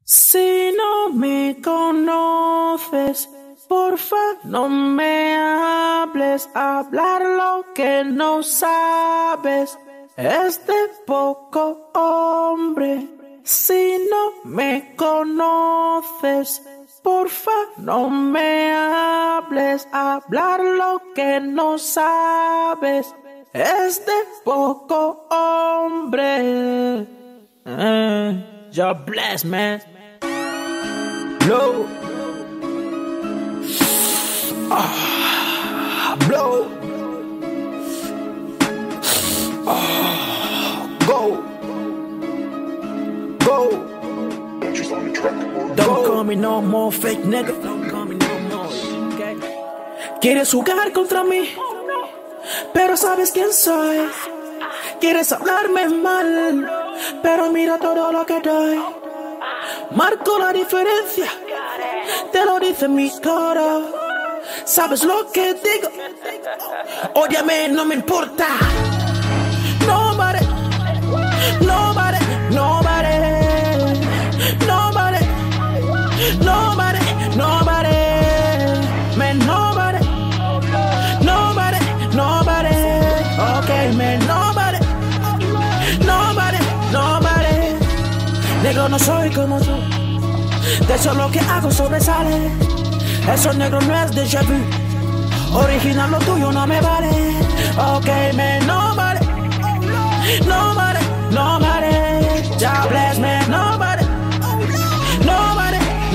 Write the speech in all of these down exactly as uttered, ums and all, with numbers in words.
Si no me conoces, porfa, no me hables. Hablar lo que no sabes es de poco hombre. Si no me conoces, porfa, no me hables. Hablar lo que no sabes es de poco hombre. Uh, God bless, man. Blow. Ah, blow. Ah, go. Go. Don't call me no more fake nigga. Don't call me no more. Okay. Quieres jugar contra mí, pero sabes quién soy. Quieres hablarme mal, pero mira todo lo que doy. Marco la diferencia, te lo dice mi cara. ¿Sabes lo que digo? Ódiame, no me importa. Nobody, nobody, nobody, nobody, nobody, nobody, man, nobody, nobody, nobody, okay, man, nobody, nobody, nobody. Negro, no soy como tú, de eso lo que hago sobresale. Eso negro no es déjà vu, original lo tuyo no me vale. Ok, man, nobody, nobody, nobody, God bless, man, nobody, nobody,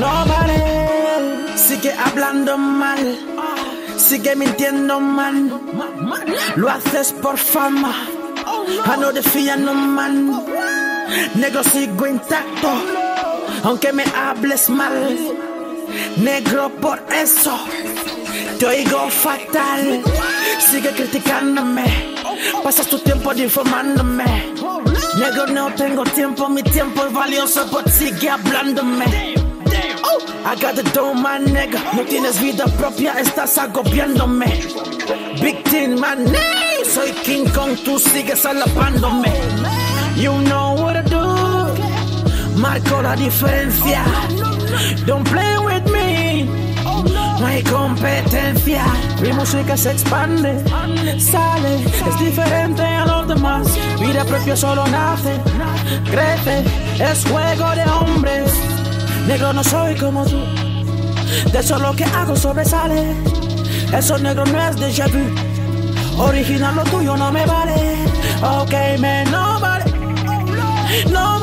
nobody. Sigue hablando mal, sigue mintiendo mal, lo haces por fama, a no desfiar no man. Negro, sigo intacto, aunque me hables mal. Negro, por eso te oigo fatal. Sigue criticándome, pasas tu tiempo informándome. Negro, no tengo tiempo, mi tiempo es valioso, but sigue hablándome. I got the dome, my nigga. No tienes vida propia, estás agobiándome. Big Team, my name. Soy King Kong, tú sigues alabándome. You know what I do, marco la diferencia. Don't play with me, no hay competencia. Mi música se expande, sale, es diferente a los demás. Vida propia solo nace, crece, es juego de hombres. Negro, no soy como tú, de eso lo que hago sobresale. Eso negro no es déjà vu, original lo tuyo no me vale. Ok, man, nobody, no.